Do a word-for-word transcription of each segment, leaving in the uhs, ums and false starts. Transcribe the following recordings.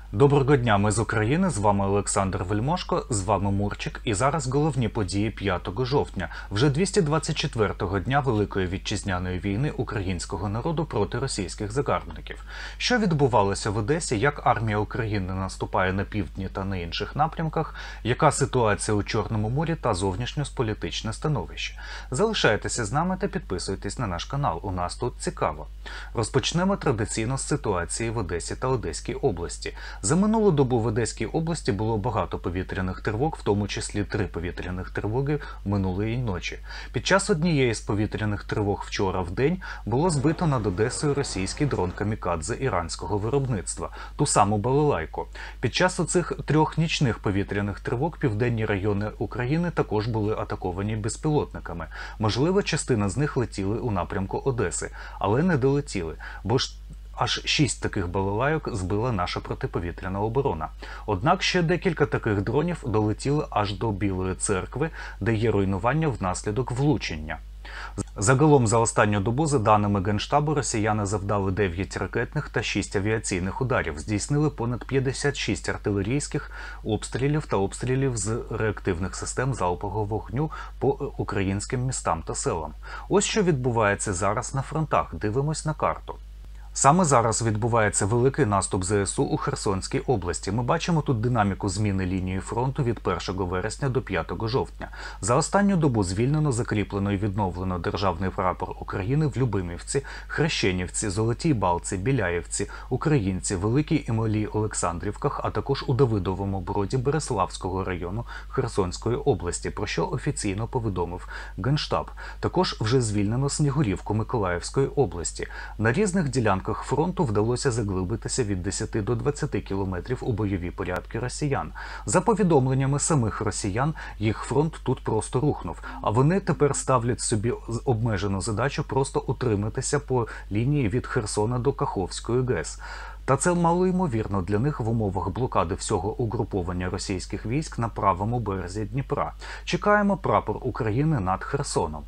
Доброго дня, ми з України, з вами Олександр Вельмошко, з вами Мурчик, і зараз головні події п'ятого жовтня, вже двісті двадцять четвертого дня Великої Вітчизняної війни українського народу проти російських загарбників. Що відбувалося в Одесі, як армія України наступає на півдні та на інших напрямках, яка ситуація у Чорному морі та зовнішньополітичне становище. Залишайтеся з нами та підписуйтесь на наш канал, у нас тут цікаво. Розпочнемо традиційно з ситуації в Одесі та Одеській області. За минулу добу в Одеській області було багато повітряних тривог, в тому числі три повітряних тривоги минулої ночі. Під час однієї з повітряних тривог вчора в день було збито над Одесою російський дрон камікадзе іранського виробництва, ту саму балалайку. Під час оцих трьох нічних повітряних тривог південні райони України також були атаковані безпілотниками. Можливо, частина з них летіли у напрямку Одеси, але не долетіли, бо ж аж шість таких балалайок збила наша протиповітряна оборона. Однак ще декілька таких дронів долетіли аж до Білої церкви, де є руйнування внаслідок влучення. Загалом за останню добу, за даними Генштабу, росіяни завдали дев'ять ракетних та шість авіаційних ударів, здійснили понад п'ятдесят шість артилерійських обстрілів та обстрілів з реактивних систем залпового вогню по українським містам та селам. Ось що відбувається зараз на фронтах. Дивимось на карту. Саме зараз відбувається великий наступ зе ес у у Херсонській області. Ми бачимо тут динаміку зміни лінії фронту від першого вересня до п'ятого жовтня. За останню добу звільнено, закріплено і відновлено державний прапор України в Любимівці, Хрещенівці, Золотій Балці, Біляєвці, Українці, Великій і Малій Олександрівках, а також у Давидовому Броді Береславського району Херсонської області, про що офіційно повідомив Генштаб. Також вже звільнено Снігурівку Миколаївської області. На різних ділянках фронту вдалося заглибитися від десяти до двадцяти кілометрів у бойові порядки росіян. За повідомленнями самих росіян, їх фронт тут просто рухнув, а вони тепер ставлять собі обмежену задачу просто утриматися по лінії від Херсона до Каховської ГЕС. Та це малоймовірно для них в умовах блокади всього угруповання російських військ на правому березі Дніпра. Чекаємо прапор України над Херсоном.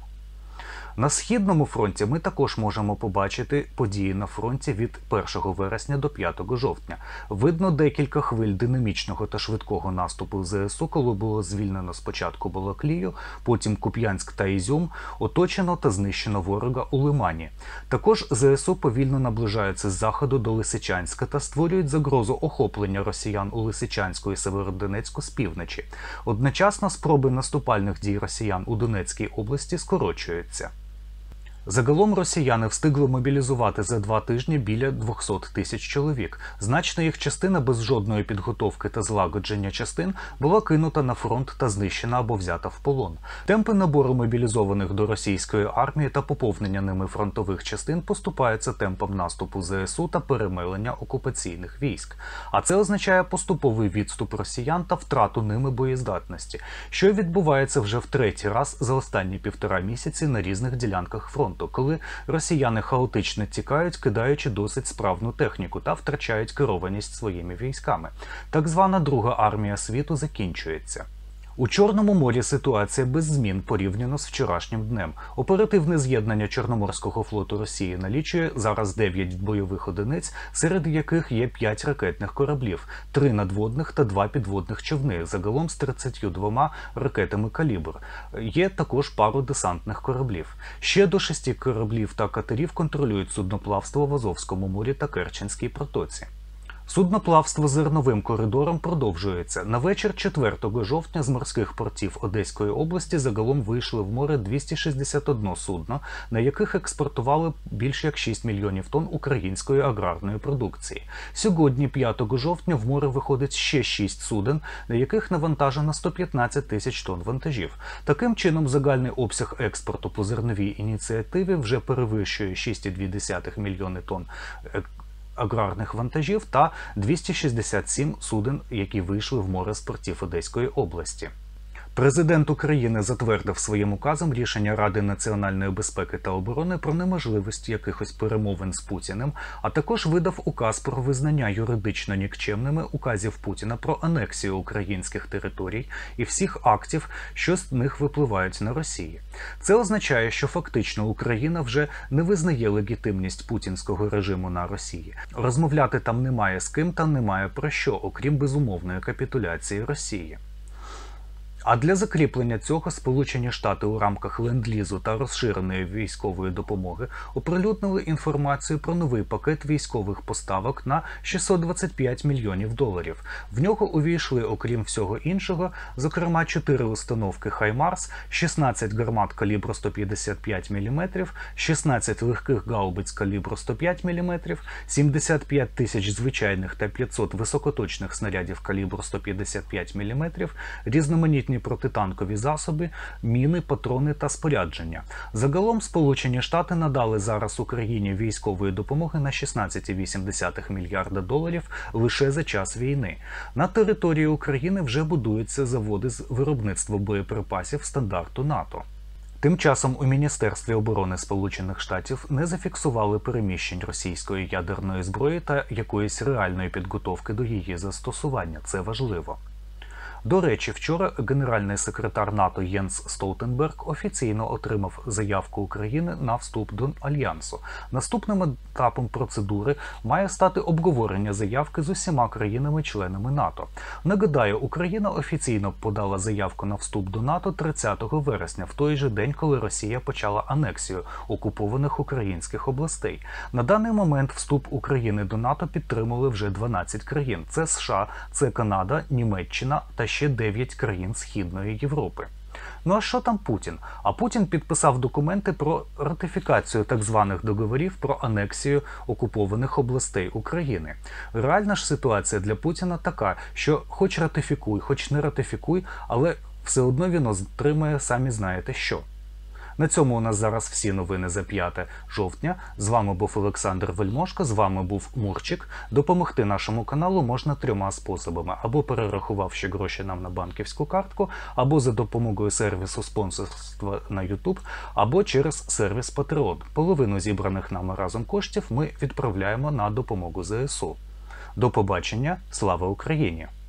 На Східному фронті ми також можемо побачити події на фронті від першого вересня до п'ятого жовтня. Видно декілька хвиль динамічного та швидкого наступу зе ес у, коли було звільнено спочатку Балаклію, потім Куп'янськ та Ізюм, оточено та знищено ворога у Лимані. Також зе ес у повільно наближається з заходу до Лисичанська та створюють загрозу охоплення росіян у Лисичанську і Северодонецьку з півночі. Одночасно спроби наступальних дій росіян у Донецькій області скорочуються. Загалом росіяни встигли мобілізувати за два тижні біля двохсот тисяч чоловік. Значна їх частина без жодної підготовки та злагодження частин була кинута на фронт та знищена або взята в полон. Темпи набору мобілізованих до російської армії та поповнення ними фронтових частин поступаються темпам наступу зе ес у та перемелення окупаційних військ. А це означає поступовий відступ росіян та втрату ними боєздатності, що відбувається вже в третій раз за останні півтора місяці на різних ділянках фронту, коли росіяни хаотично тікають, кидаючи досить справну техніку та втрачають керованість своїми військами. Так звана Друга армія світу закінчується. У Чорному морі ситуація без змін порівняно з вчорашнім днем. Оперативне з'єднання Чорноморського флоту Росії налічує зараз дев'ять бойових одиниць, серед яких є п'ять ракетних кораблів, три надводних та два підводних човни, загалом з тридцятьма двома ракетами «Калібр». Є також пару десантних кораблів. Ще до шести кораблів та катерів контролюють судноплавство в Азовському морі та Керченській протоці. Судноплавство зерновим коридором продовжується. На вечір четвертого жовтня з морських портів Одеської області загалом вийшли в море двісті шістдесят одне судно, на яких експортували більш як шість мільйонів тонн української аграрної продукції. Сьогодні, п'ятого жовтня, в море виходить ще шість суден, на яких навантажено сто п'ятнадцять тисяч тонн вантажів. Таким чином, загальний обсяг експорту по зерновій ініціативі вже перевищує шість цілих дві десятих мільйони тонн аграрних вантажів та двісті шістдесят сім суден, які вийшли в море з портів Одеської області. Президент України затвердив своїм указом рішення Ради національної безпеки та оборони про неможливість якихось перемовин з Путіним, а також видав указ про визнання юридично нікчемними указів Путіна про анексію українських територій і всіх актів, що з них випливають на Росії. Це означає, що фактично Україна вже не визнає легітимність путінського режиму на Росії. Розмовляти там немає з ким та немає про що, окрім безумовної капітуляції Росії. А для закріплення цього Сполучені Штати у рамках ленд-лізу та розширеної військової допомоги оприлюднили інформацію про новий пакет військових поставок на шістсот двадцять п'ять мільйонів доларів. В нього увійшли, окрім всього іншого, зокрема чотири установки «Хаймарс», шістнадцять гармат калібру сто п'ятдесят п'ять міліметрів, шістнадцять легких гаубиць калібру сто п'ять міліметрів, сімдесят п'ять тисяч звичайних та п'ятсот високоточних снарядів калібру сто п'ятдесят п'ять міліметрів, різноманітні протитанкові засоби, міни, патрони та спорядження. Загалом Сполучені Штати надали зараз Україні військової допомоги на шістнадцять цілих вісім десятих мільярда доларів лише за час війни. На території України вже будуються заводи з виробництва боєприпасів стандарту НАТО. Тим часом у Міністерстві оборони Сполучених Штатів не зафіксували переміщень російської ядерної зброї та якоїсь реальної підготовки до її застосування. Це важливо. До речі, вчора генеральний секретар НАТО Єнс Столтенберг офіційно отримав заявку України на вступ до Альянсу. Наступним етапом процедури має стати обговорення заявки з усіма країнами-членами НАТО. Нагадаю, Україна офіційно подала заявку на вступ до НАТО тридцятого вересня, в той же день, коли Росія почала анексію окупованих українських областей. На даний момент вступ України до НАТО підтримали вже дванадцять країн. Це США, це Канада, Німеччина та ще дев'ять країн Східної Європи. Ну а що там Путін? А Путін підписав документи про ратифікацію так званих договорів про анексію окупованих областей України. Реальна ж ситуація для Путіна така, що хоч ратифікуй, хоч не ратифікуй, але все одно він отримає самі знаєте що. На цьому у нас зараз всі новини за п'яте жовтня. З вами був Олександр Вельмошко, з вами був Мурчик. Допомогти нашому каналу можна трьома способами. Або перерахувавши гроші нам на банківську картку, або за допомогою сервісу спонсорства на YouTube, або через сервіс Patreon. Половину зібраних нами разом коштів ми відправляємо на допомогу зе ес у. До побачення. Слава Україні!